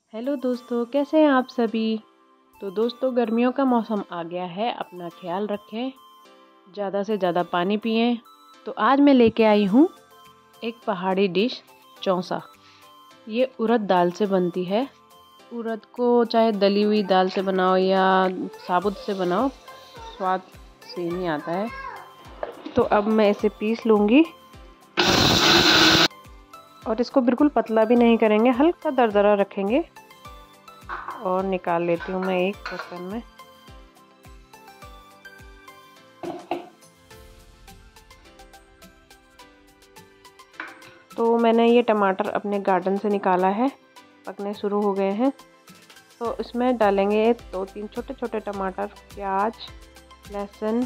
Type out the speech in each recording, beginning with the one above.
Hello दोस्तों, कैसे हैं आप सभी। तो दोस्तों, गर्मियों का मौसम आ गया है, अपना ख्याल रखें, ज़्यादा से ज़्यादा पानी पिएं। तो आज मैं लेके आई हूँ एक पहाड़ी डिश, चौंसा। ये उड़द दाल से बनती है। उड़द को चाहे दली हुई दाल से बनाओ या साबुत से बनाओ, स्वाद सेम ही आता है। तो अब मैं इसे पीस लूँगी और इसको बिल्कुल पतला भी नहीं करेंगे, हल्का दरदरा रखेंगे। और निकाल लेती हूँ मैं एक बर्तन में। तो मैंने ये टमाटर अपने गार्डन से निकाला है, पकने शुरू हो गए हैं। तो इसमें डालेंगे 2-3 छोटे छोटे टमाटर, प्याज, लहसुन।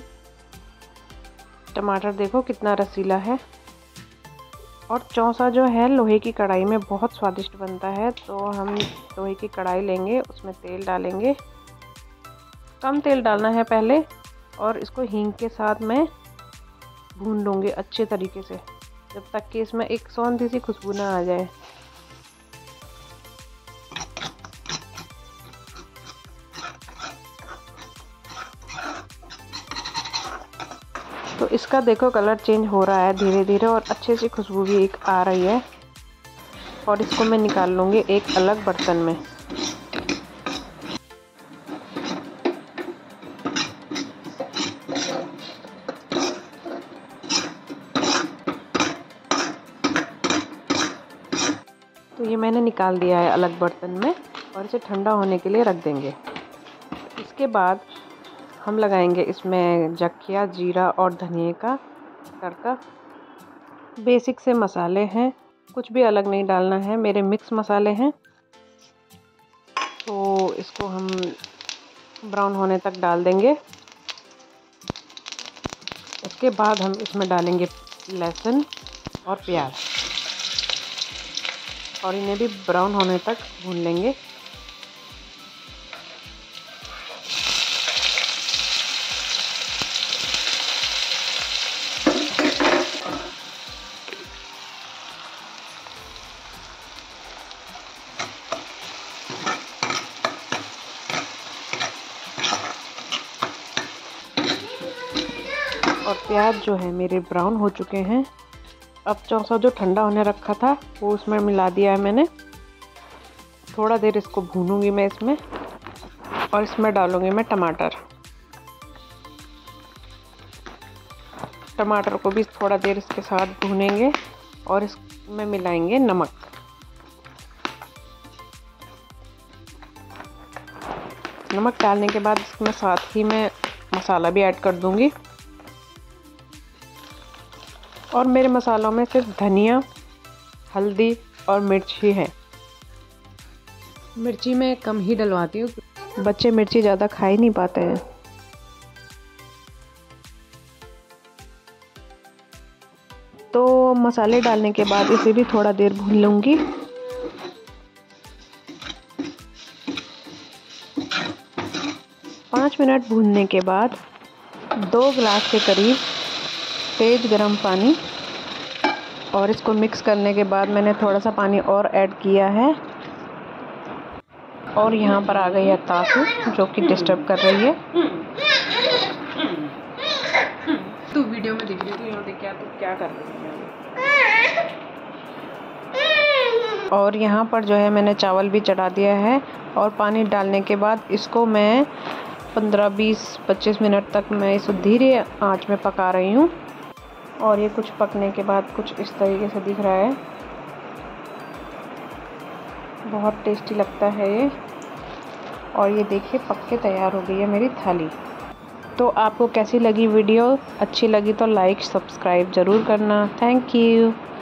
टमाटर देखो कितना रसीला है। और चौंसा जो है लोहे की कढ़ाई में बहुत स्वादिष्ट बनता है। तो हम लोहे की कढ़ाई लेंगे, उसमें तेल डालेंगे। कम तेल डालना है पहले, और इसको हींग के साथ मैं भून लूँगी अच्छे तरीके से, जब तक कि इसमें एक सौंधी सी खुशबू ना आ जाए। तो इसका देखो कलर चेंज हो रहा है धीरे धीरे, और अच्छे से खुशबू भी एक आ रही है। और इसको मैं निकाल लूँगी एक अलग बर्तन में। तो ये मैंने निकाल दिया है अलग बर्तन में, और इसे ठंडा होने के लिए रख देंगे। इसके बाद हम लगाएंगे इसमें जखिया, जीरा और धनिया का तड़का। बेसिक से मसाले हैं, कुछ भी अलग नहीं डालना है, मेरे मिक्स मसाले हैं। तो इसको हम ब्राउन होने तक डाल देंगे। उसके बाद हम इसमें डालेंगे लहसुन और प्याज, और इन्हें भी ब्राउन होने तक भून लेंगे। और प्याज जो है मेरे ब्राउन हो चुके हैं। अब चौंसा जो ठंडा होने रखा था वो उसमें मिला दिया है मैंने। थोड़ा देर इसको भूनूंगी मैं इसमें, और इसमें डालूंगी मैं टमाटर। टमाटर को भी थोड़ा देर इसके साथ भूनेंगे, और इसमें मिलाएंगे नमक। नमक डालने के बाद इसमें साथ ही मैं मसाला भी ऐड कर दूंगी। और मेरे मसालों में सिर्फ धनिया, हल्दी और मिर्च ही है। मिर्ची मैं कम ही डलवाती हूँ, बच्चे मिर्ची ज़्यादा खा ही नहीं पाते हैं। तो मसाले डालने के बाद इसे भी थोड़ा देर भून लूँगी। पाँच मिनट भूनने के बाद 2 गिलास के करीब तेज गरम पानी, और इसको मिक्स करने के बाद मैंने थोड़ा सा पानी और ऐड किया है। और यहाँ पर आ गई है तासू, जो कि डिस्टर्ब कर रही है। तू वीडियो में दिख रही है, यहाँ देख क्या कर रही है। और यहाँ पर जो है मैंने चावल भी चढ़ा दिया है, और पानी डालने के बाद इसको मैं 15-20-25 मिनट तक मैं इसे धीरे आंच में पका रही हूँ। और ये कुछ पकने के बाद कुछ इस तरीके से दिख रहा है। बहुत टेस्टी लगता है ये। और ये देखिए पक के तैयार हो गई है मेरी थाली। तो आपको कैसी लगी वीडियो? अच्छी लगी तो लाइक सब्सक्राइब ज़रूर करना। Thank you.